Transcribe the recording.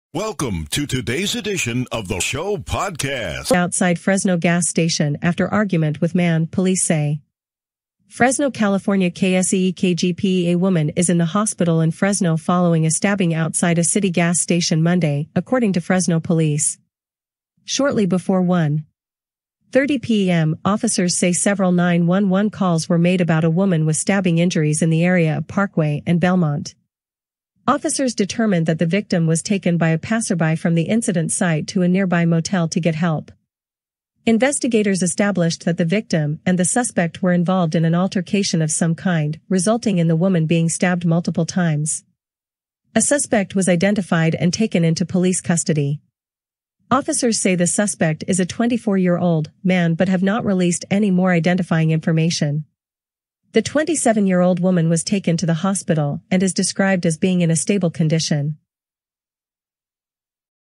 Welcome to today's edition of the show podcast. Outside Fresno gas station after argument with man, police say. Fresno, California. KSEEKGPE. A woman is in the hospital in Fresno following a stabbing outside a city gas station Monday, according to Fresno Police. Shortly before 1:30 p.m., officers say several 911 calls were made about a woman with stabbing injuries in the area of Parkway and Belmont. Officers determined that the victim was taken by a passerby from the incident site to a nearby motel to get help. Investigators established that the victim and the suspect were involved in an altercation of some kind, resulting in the woman being stabbed multiple times. A suspect was identified and taken into police custody. Officers say the suspect is a 24-year-old man but have not released any more identifying information. The 27-year-old woman was taken to the hospital and is described as being in a stable condition.